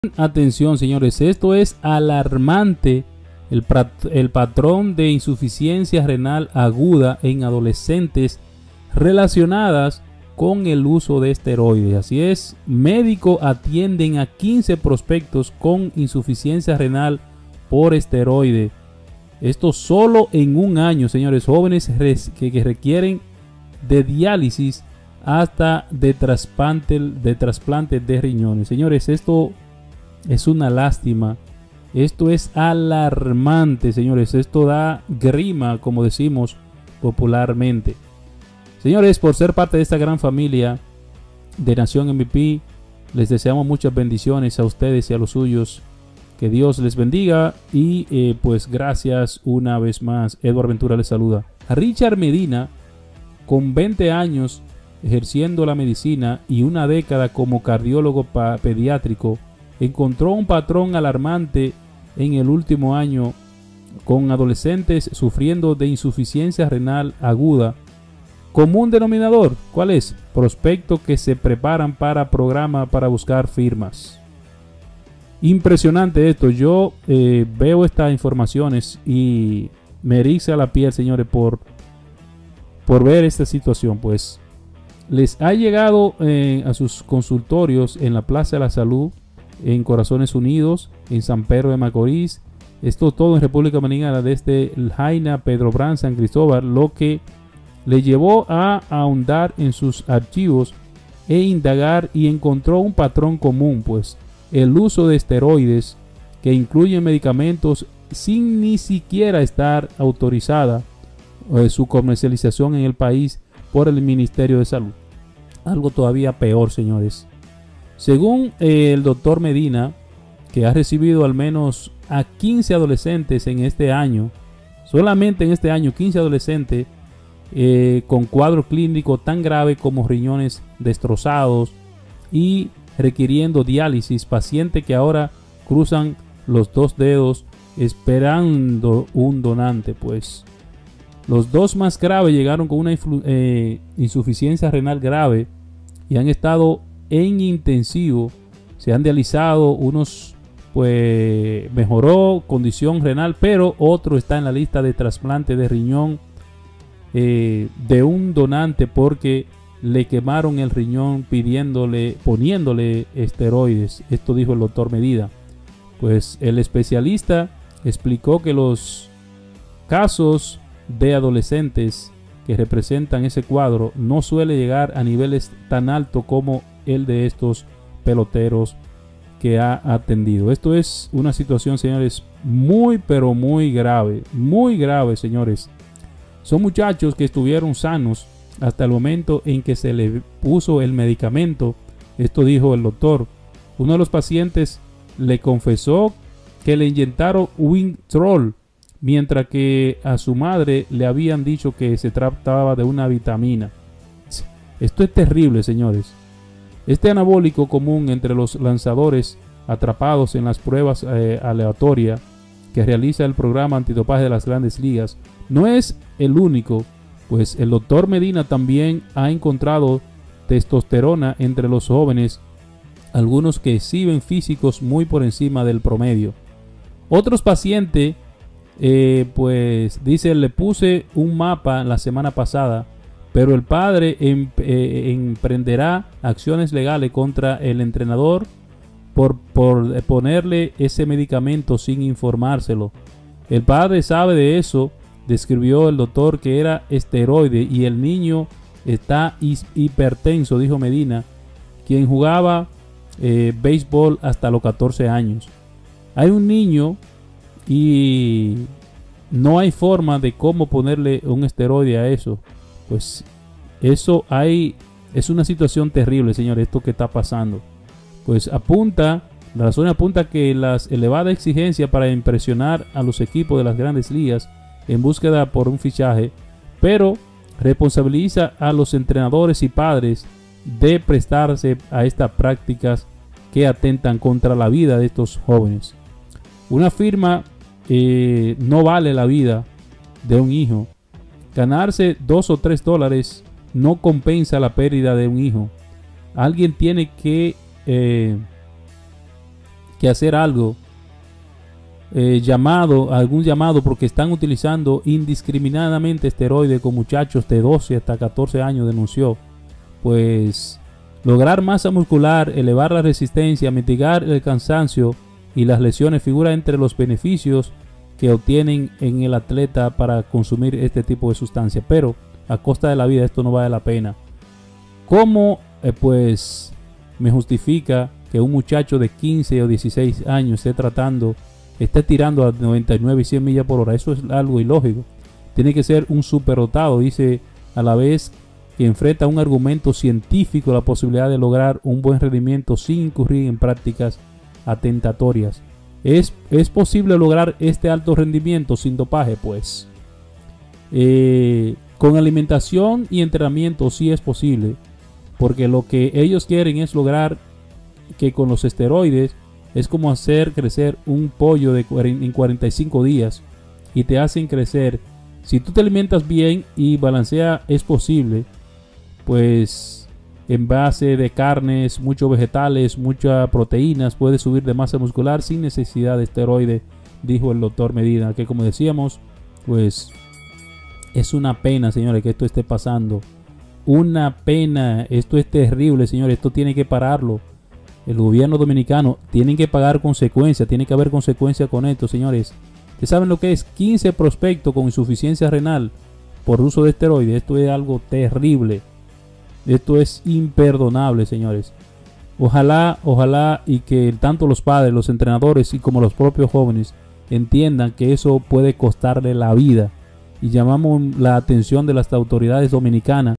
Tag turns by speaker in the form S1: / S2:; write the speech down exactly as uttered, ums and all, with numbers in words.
S1: Atención, señores, esto es alarmante. El, el patrón de insuficiencia renal aguda en adolescentes relacionadas con el uso de esteroides. Así es, médicos atienden a quince prospectos con insuficiencia renal por esteroide. Esto solo en un año, señores. Jóvenes que, que requieren de diálisis hasta de trasplante de, trasplante de riñones. Señores, esto es una lástima. Esto es alarmante, señores. Esto da grima, como decimos popularmente. Señores, por ser parte de esta gran familia de Nación M V P, les deseamos muchas bendiciones a ustedes y a los suyos. Que Dios les bendiga y eh, pues gracias una vez más. Edward Ventura les saluda. A Richard Medina, con veinte años ejerciendo la medicina y una década como cardiólogo pediátrico, encontró un patrón alarmante en el último año con adolescentes sufriendo de insuficiencia renal aguda. Común denominador, ¿cuál es? Prospectos que se preparan para programa para buscar firmas. Impresionante esto. Yo eh, veo estas informaciones y me eriza la piel, señores, por, por ver esta situación. Pues les ha llegado eh, a sus consultorios en la Plaza de la Salud, en Corazones Unidos, en San Pedro de Macorís. Esto todo en República Dominicana, desde el Jaina, Pedro Brán, San Cristóbal, lo que le llevó a ahondar en sus archivos e indagar, y encontró un patrón común, pues el uso de esteroides que incluyen medicamentos sin ni siquiera estar autorizada eh, su comercialización en el país por el Ministerio de Salud. Algo todavía peor, señores. Según eh, el doctor Medina, que ha recibido al menos a quince adolescentes en este año, solamente en este año quince adolescentes eh, con cuadro clínico tan grave como riñones destrozados y requiriendo diálisis, pacientes que ahora cruzan los dos dedos esperando un donante. Pues los dos más graves llegaron con una eh, insuficiencia renal grave y han estado en intensivo. Se han dializado, unos pues mejoró condición renal, pero otro está en la lista de trasplante de riñón eh, de un donante porque le quemaron el riñón pidiéndole, poniéndole esteroides. Esto dijo el doctor Medina. Pues el especialista explicó que los casos de adolescentes que representan ese cuadro no suele llegar a niveles tan altos como el de estos peloteros que ha atendido. Esto es una situación, señores, muy pero muy grave, muy grave, señores. Son muchachos que estuvieron sanos hasta el momento en que se le puso el medicamento. Esto dijo el doctor. Uno de los pacientes le confesó que le inyectaron Wintrol, mientras que a su madre le habían dicho que se trataba de una vitamina. Esto es terrible, señores. Este anabólico común entre los lanzadores atrapados en las pruebas eh, aleatorias que realiza el programa antidopaje de las Grandes Ligas no es el único, pues el doctor Medina también ha encontrado testosterona entre los jóvenes, algunos que exhiben físicos muy por encima del promedio. Otros pacientes, eh, pues dice, le puse un mapa la semana pasada, pero el padre em, eh, emprenderá acciones legales contra el entrenador por, por ponerle ese medicamento sin informárselo. El padre sabe de eso, describió el doctor, que era esteroide, y el niño está hipertenso, dijo Medina, quien jugaba eh, béisbol hasta los catorce años. Hay un niño y no hay forma de cómo ponerle un esteroide a eso. Pues eso hay, es una situación terrible, señores, esto que está pasando. Pues apunta, la razón apunta que las elevadas exigencias para impresionar a los equipos de las Grandes Ligas en búsqueda por un fichaje, pero responsabiliza a los entrenadores y padres de prestarse a estas prácticas que atentan contra la vida de estos jóvenes. Una firma eh, no vale la vida de un hijo. Ganarse dos o tres dólares no compensa la pérdida de un hijo. Alguien tiene que, eh, que hacer algo, eh, llamado, algún llamado, porque están utilizando indiscriminadamente esteroides con muchachos de doce hasta catorce años, denunció. Pues lograr masa muscular, elevar la resistencia, mitigar el cansancio y las lesiones figura entre los beneficios que obtienen en el atleta para consumir este tipo de sustancia, pero a costa de la vida esto no vale la pena. ¿Cómo eh, pues me justifica que un muchacho de quince o dieciséis años esté tratando, esté tirando a noventa y nueve y cien millas por hora? Eso es algo ilógico. Tiene que ser un superdotado, dice, a la vez que enfrenta un argumento científico la posibilidad de lograr un buen rendimiento sin incurrir en prácticas atentatorias. ¿Es, es posible lograr este alto rendimiento sin dopaje? Pues eh, con alimentación y entrenamiento sí es posible, porque lo que ellos quieren es lograr que con los esteroides es como hacer crecer un pollo de en cuarenta y cinco días y te hacen crecer. Si tú te alimentas bien y balancea, es posible, pues en base de carnes, muchos vegetales, muchas proteínas, puedes subir de masa muscular sin necesidad de esteroide, dijo el doctor Medina, que como decíamos, pues es una pena, señores, que esto esté pasando. Una pena, esto es terrible, señores, esto tiene que pararlo. El gobierno dominicano tiene que pagar consecuencias, tiene que haber consecuencias con esto, señores. ¿Ustedes saben lo que es? quince prospectos con insuficiencia renal por uso de esteroides. Esto es algo terrible. Esto es imperdonable, señores. Ojalá, ojalá y que tanto los padres, los entrenadores y como los propios jóvenes entiendan que eso puede costarle la vida. Y llamamos la atención de las autoridades dominicanas